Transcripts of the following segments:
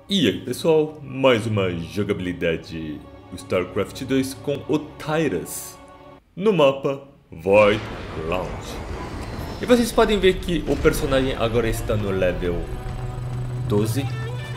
E aí pessoal, mais uma jogabilidade StarCraft 2 com o Tyras no mapa Void Lounge. E vocês podem ver que o personagem agora está no level 12.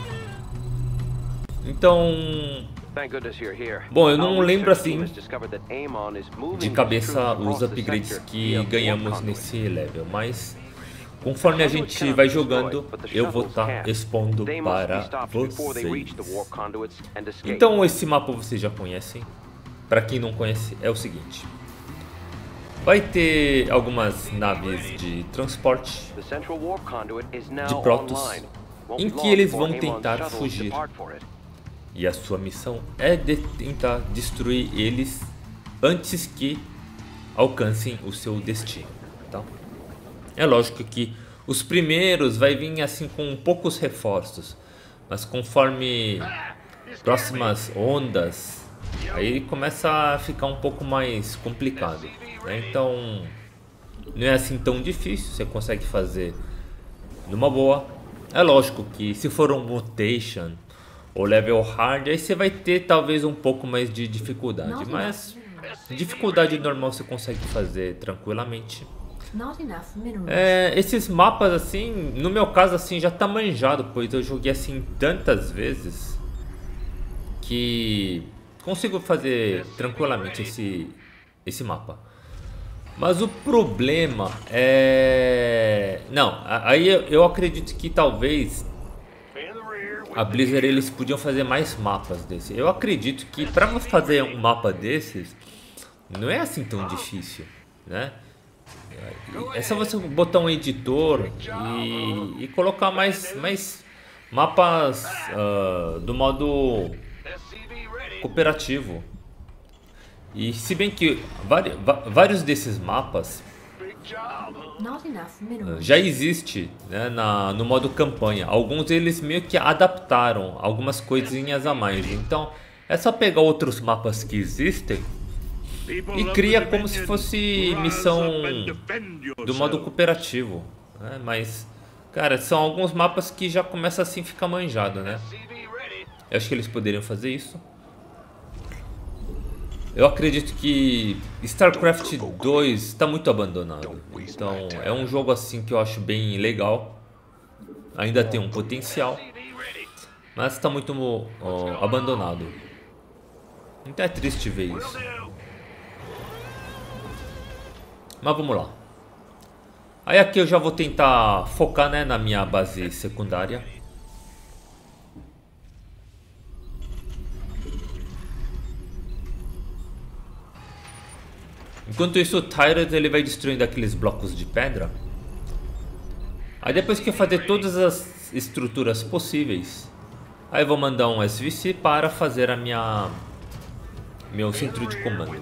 Então, bom, eu não lembro assim de cabeça os upgrades que ganhamos nesse level, mas conforme a gente vai jogando, eu vou estar expondo para vocês. Então esse mapa vocês já conhecem. Para quem não conhece, é o seguinte: vai ter algumas naves de transporte de Protoss em que eles vão tentar fugir. E a sua missão é de tentar destruir eles antes que alcancem o seu destino, tá? É lógico que os primeiros vai vir assim com poucos reforços, mas conforme próximas ondas, aí começa a ficar um pouco mais complicado, né? Então não é assim tão difícil, você consegue fazer numa boa. É lógico que se for um mutation ou level hard, aí você vai ter talvez um pouco mais de dificuldade, mas dificuldade normal você consegue fazer tranquilamente. Esses mapas assim, no meu caso assim, já tá manjado, pois eu joguei assim tantas vezes que consigo fazer tranquilamente esse mapa. Mas o problema é... Não, aí eu acredito que talvez a Blizzard eles podiam fazer mais mapas desse. Eu acredito que para fazer um mapa desses não é assim tão difícil, né? É só você botar um editor e colocar mais mapas do modo cooperativo. E se bem que vários desses mapas já existe, né, no modo campanha. Alguns eles meio que adaptaram algumas coisinhas a mais. Então é só pegar outros mapas que existem e cria como se fosse missão do modo cooperativo, né? Mas, cara, são alguns mapas que já começa assim a ficar manjado, né? Eu acho que eles poderiam fazer isso. Eu acredito que StarCraft 2 está muito abandonado. Então é um jogo assim que eu acho bem legal. Ainda tem um potencial, mas está muito abandonado. Então é triste ver isso. Mas vamos lá. Aí aqui eu já vou tentar focar, né, na minha base secundária. Enquanto isso, o Tyras ele vai destruindo aqueles blocos de pedra. Aí depois que eu fazer todas as estruturas possíveis, aí eu vou mandar um SVC para fazer meu centro de comando.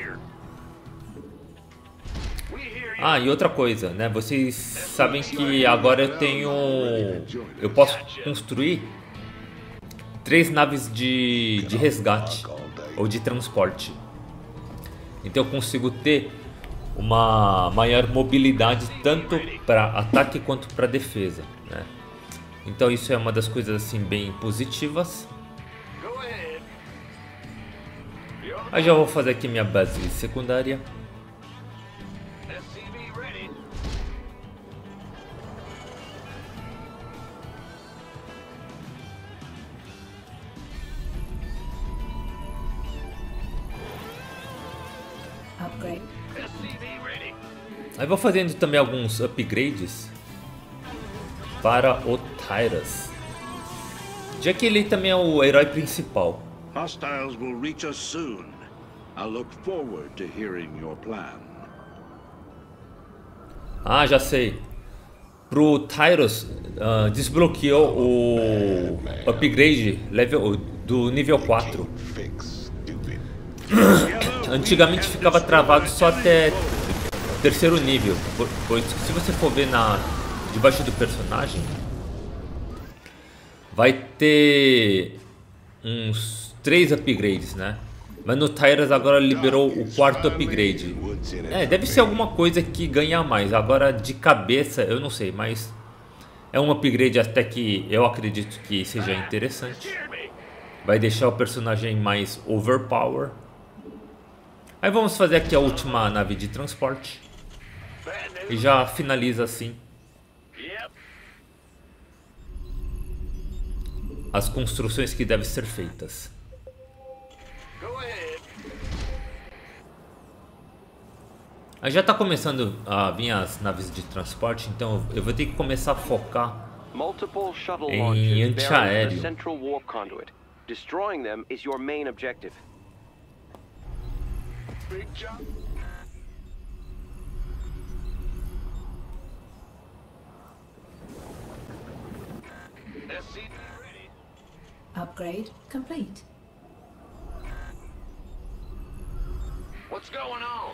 Ah, e outra coisa, né? Vocês sabem que agora eu posso construir 3 naves de resgate ou de transporte. Então eu consigo ter uma maior mobilidade tanto para ataque quanto para defesa, né? Então isso é uma das coisas assim bem positivas. Aí já vou fazer aqui minha base secundária. Aí vou fazendo também alguns upgrades para o Tyras, já que ele também é o herói principal. Hostiles will reach us soon. I look forward to hearing your plan. Ah, já sei. Pro Tyras desbloqueou o upgrade level do nível 4. Antigamente ficava travado só até terceiro nível, pois se você for ver debaixo do personagem, vai ter uns 3 upgrades, né? Mas no Tyras agora liberou o 4º upgrade. Deve ser alguma coisa que ganha mais. Agora de cabeça eu não sei, mas É um upgrade até que eu acredito que seja interessante. Vai deixar o personagem mais overpower. Aí vamos fazer aqui a última nave de transporte. E já finaliza assim as construções que devem ser feitas. Aí já está começando a vir as naves de transporte, então eu vou ter que começar a focar em antiaéreo. Upgrade complete. What's going on?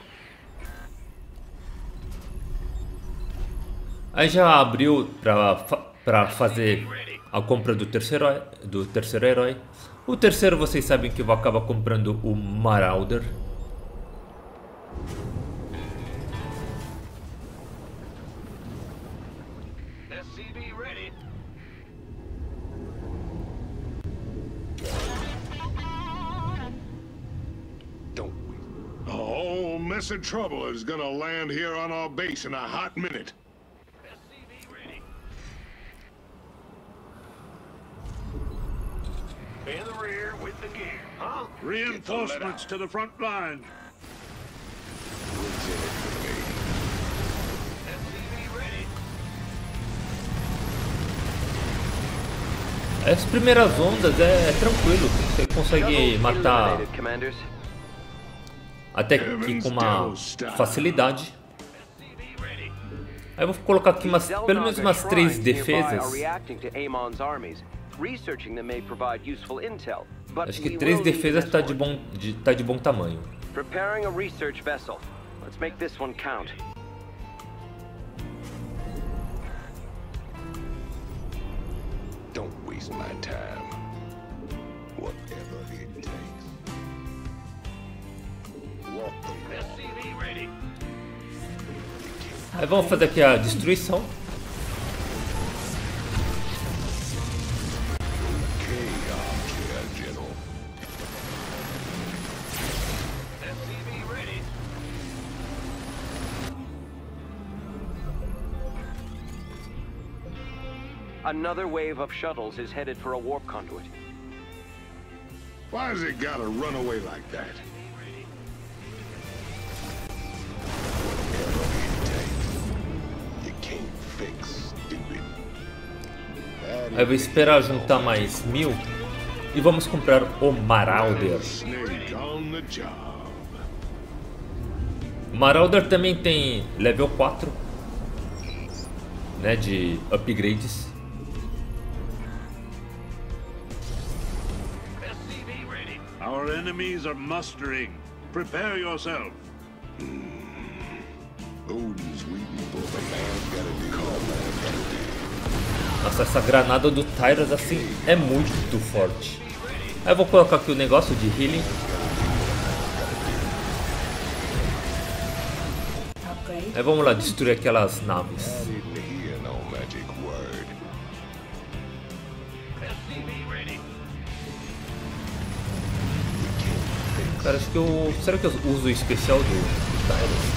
Aí já abriu para fazer a compra do terceiro herói. O terceiro vocês sabem que eu vou acabar comprando o Marauder. Oh, mess of trouble is gonna land here on our base in a hot minute. In the rear with the gear, huh? Reinforcements to the front line. As primeiras ondas é tranquilo, você consegue matar até que com uma facilidade. Aí eu vou colocar aqui pelo menos umas 3 defesas. Acho que 3 defesas tá de bom tamanho. Preparing a research vessel. Let's make this one count. Don't waste my time. Whatever it takes. Walk the SCV ready. Aí vamos fazer aqui a destruição. Another wave of shuttles is headed for a warp conduit. Why has it gotta run away like that? You can't fix stupid. Aí eu vou esperar juntar mais 1000 e vamos comprar o Marauder. O Marauder também tem level 4, né, de upgrades. Our enemies are mustering. Prepare yourself. Odin's waiting for the man's gotta do. Nossa, essa granada do Tyras assim é muito forte. Aí eu vou colocar aqui o negócio de healing. Aí vamos lá destruir aquelas naves. Cara, acho que eu... Será que eu uso o especial do Tyras?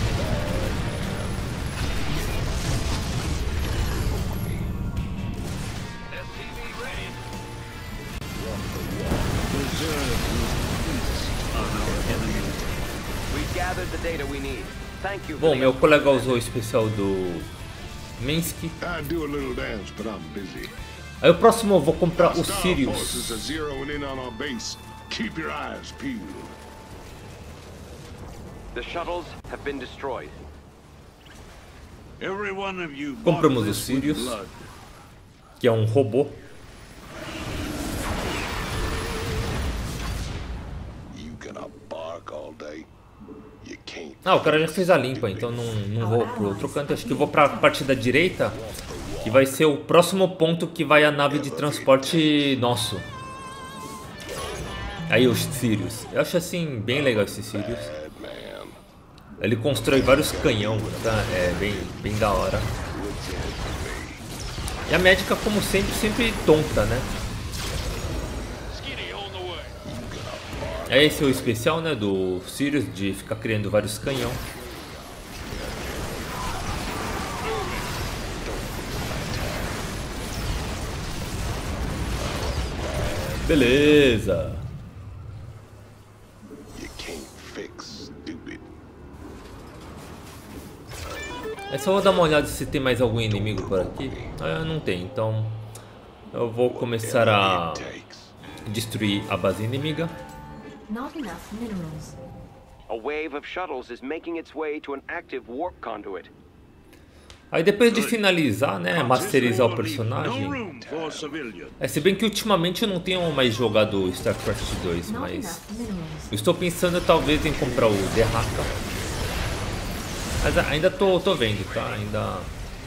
Bom, meu colega usou o especial do Minsky. Aí o próximo eu vou comprar o Sirius. Compramos o Sirius, que é um robô. Ah, o cara já fez a limpa, então não vou pro outro canto. Acho que eu vou pra parte da direita, que vai ser o próximo ponto que vai a nave de transporte nosso. Aí o Sirius. Eu acho assim bem legal esse Sirius. Ele constrói vários canhão, tá? É bem da hora. E a médica, como sempre tonta, né? Esse é o especial, né, do Sirius, de ficar criando vários canhão. Beleza. É só vou dar uma olhada se tem mais algum inimigo por aqui. Ah, não tem, então eu vou começar a destruir a base inimiga. Not enough minerals. A wave of shuttles is making its way to an active warp conduit. Aí depois de finalizar, né, masterizar o personagem, se bem que ultimamente eu não tenho mais jogado StarCraft 2, mas eu estou pensando talvez em comprar o The Haka. Mas ainda tô vendo, tá? Ainda...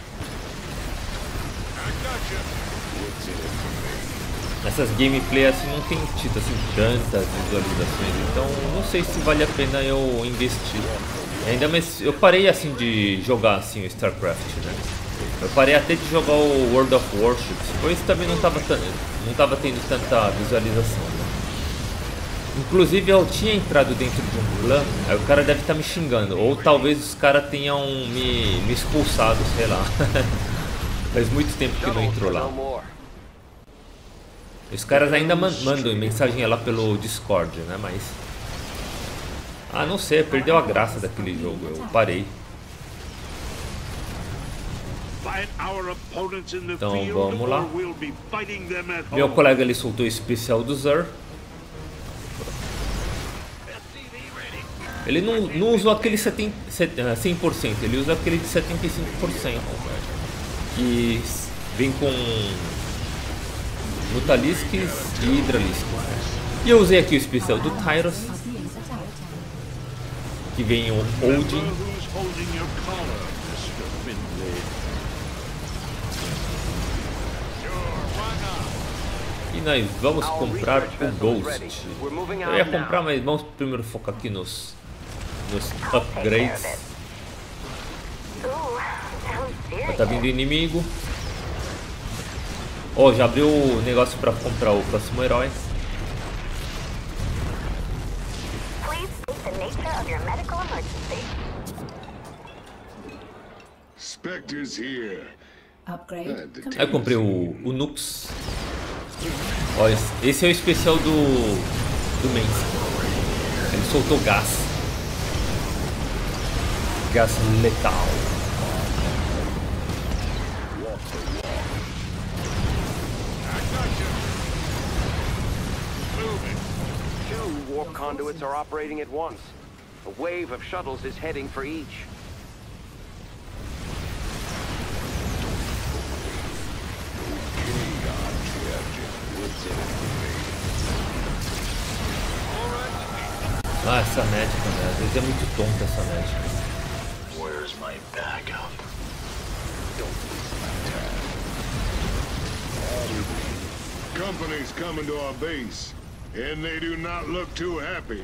Essas gameplay assim não tem tido assim tantas visualizações, então não sei se vale a pena eu investir. Ainda mais eu parei assim de jogar assim o StarCraft, né? Eu parei até de jogar o World of Warships, pois também não tava tendo tanta visualização, né? Inclusive eu tinha entrado dentro de um clã, aí o cara deve estar me xingando, ou talvez os caras tenham me expulsado, sei lá. Faz muito tempo que não entrou lá. Os caras ainda mandam mensagem lá pelo Discord, né? Mas... ah, não sei, perdeu a graça daquele jogo, eu parei. Então vamos lá. Meu colega ali soltou o especial do Xur. Ele não usou aquele 100%, ele usa aquele de 75%. Que vem com Mutalisks e Hydralisks. E eu usei aqui o especial do Tyros, que vem o Odin. E nós vamos comprar o Ghost. Eu ia comprar, mas vamos primeiro focar aqui nos upgrades. Tá vindo inimigo. Ó, já abriu o negócio para comprar o próximo herói. Aí eu comprei o Nux. Ó, esse é o especial do Mengsk. Ele soltou gás. Gás letal. Two warp conduits are operating at once. A wave of shuttles is heading for each. Ah, essa médica, né? Às vezes é muito tonta essa médica. Where's my backup? Companies coming to our base, and they do not look too happy.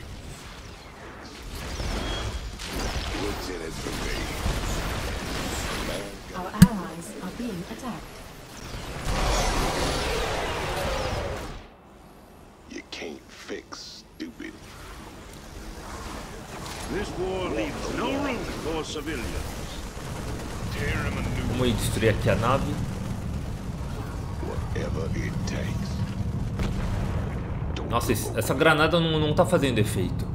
What's in it for me? Our allies are being attacked. You can't fix stupid. This war leaves no room for civilians. Vamos ir destruir aqui a nave. Whatever it takes. Nossa, essa granada não tá fazendo efeito.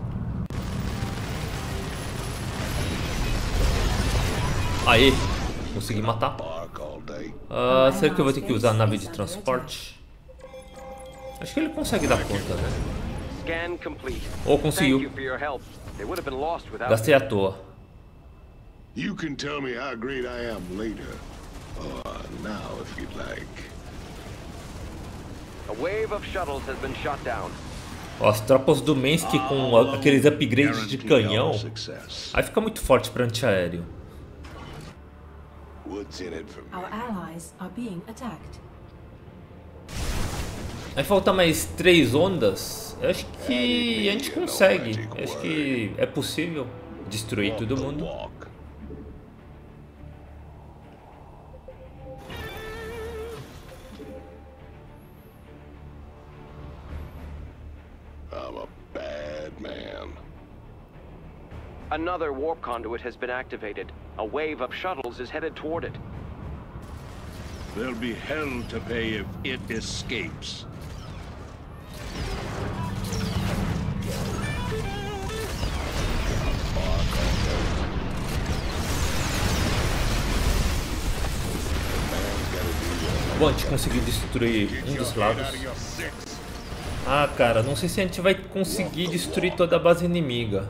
Aê, consegui matar. Será que eu vou ter que usar a nave de transporte? Acho que ele consegue dar conta, né? Ou conseguiu. Gastei à toa. You can tell me how great I am later, or now if you'd like. A wave of shuttles has been shot down. Ó, as tropas do Mengsk com aqueles upgrades de canhão, aí fica muito forte para antiaéreo. Our allies are being attacked. Aí falta mais 3 ondas. Eu acho que a gente consegue. Eu acho que é possível destruir todo mundo. I'm a bad man. Another warp conduit has been activated. A wave of shuttles is headed toward it. There'll be hell to pay if it escapes. Bom, a gente conseguiu destruir um dos lados. Ah, cara, não sei se a gente vai conseguir destruir toda a base inimiga.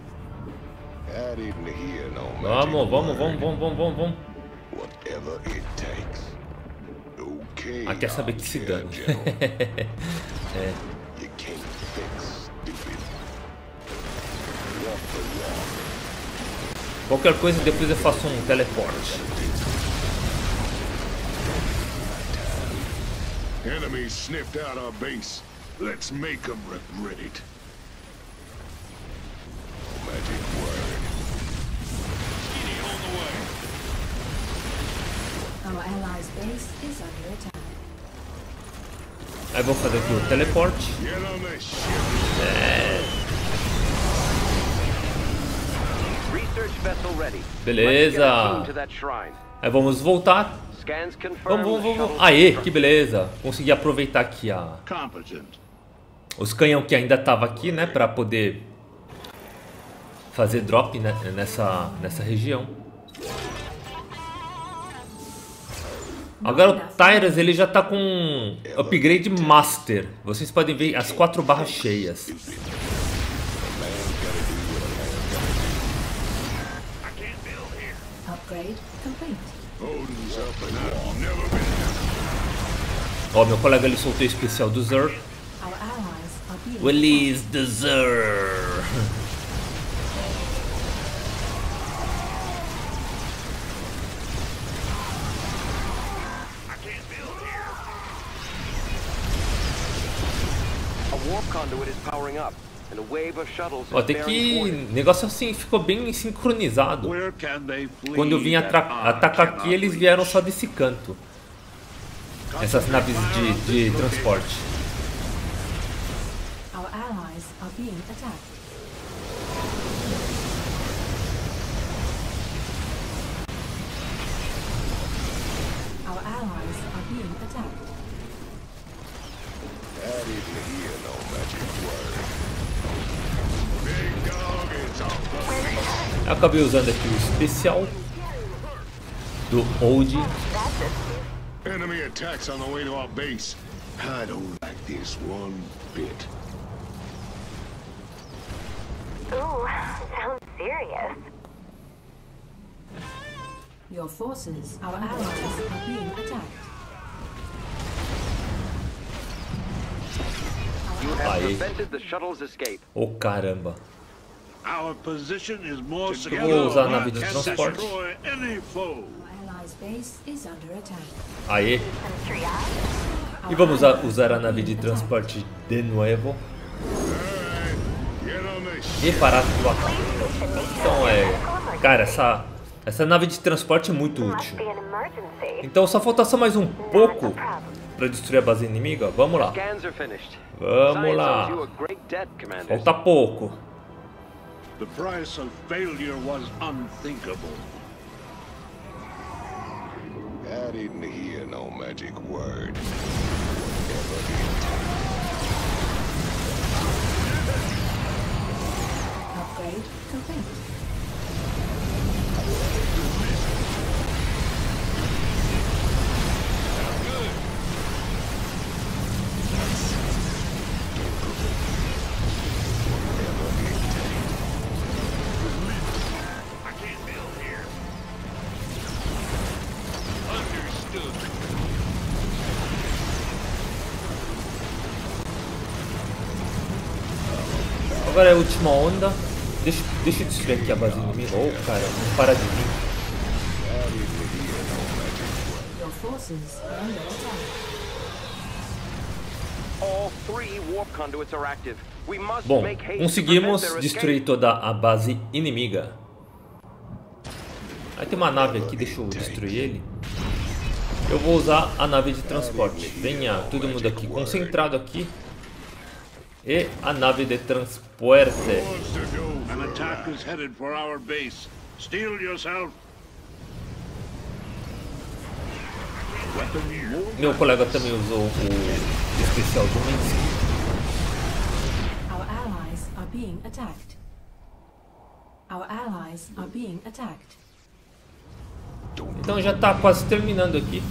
Vamos. Ah, quer saber que se dane. É. Qualquer coisa, depois eu faço um teleporte. Enemies sniffed out our base. Let's make them regret it. Magic word. Skinny on the way. Our allies' base is under attack. Aí vou fazer aqui o teleporte. Beleza. Aí vamos voltar. Vamos. Aê, que beleza. Consegui aproveitar aqui os canhão que ainda tava aqui, né, para poder fazer drop, né, nessa região. Agora o Tyrus, ele já tá com upgrade master. Vocês podem ver as 4 barras cheias. Upgrade complete. Ó, meu colega ele soltou o especial do Xur. Release the Xur. Ó, tem que... negócio assim, ficou bem sincronizado. Quando eu vim atacar aqui, eles vieram só desse canto. Essas naves de transporte. Our allies are being attacked. Our allies are being attacked. That isn't here, no magic word. Big dog is off the leash. Eu acabei usando aqui o especial do Old. Enemy attacks on the way to our base. I don't like this one bit. Ooh, sounds serious. Your forces, our allies, are being attacked. You have prevented the shuttle's escape. Oh, caramba. Our position is more secure. Vou usar a nave de transporte. Aê. E vamos usar a nave de transporte de novo. E parar do ataque. Então cara, essa nave de transporte é muito útil. Então só falta só mais um pouco para destruir a base inimiga. Vamos lá. Vamos lá. Falta pouco. The price of failure was unthinkable. I didn't hear no magic word. Upgrade complete. Agora é a última onda. Deixa eu destruir aqui a base inimiga. Oh, cara, não para de vir. Bom, conseguimos destruir toda a base inimiga. Aí tem uma nave aqui, deixa eu destruir ele. Eu vou usar a nave de transporte. Venha todo mundo aqui, concentrado aqui. E a nave de transporte. An attack is headed for our base. Steel yourself. Meu colega também usou o especial do Minsky. Our allies are being attacked. Our allies are being attacked. Então já tá quase terminando aqui.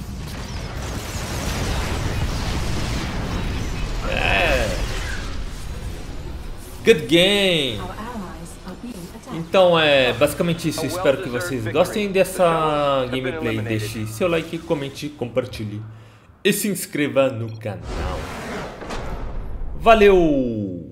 Good game! Então é basicamente isso. Espero que vocês gostem dessa gameplay. Deixe seu like, comente, compartilhe e se inscreva no canal. Valeu!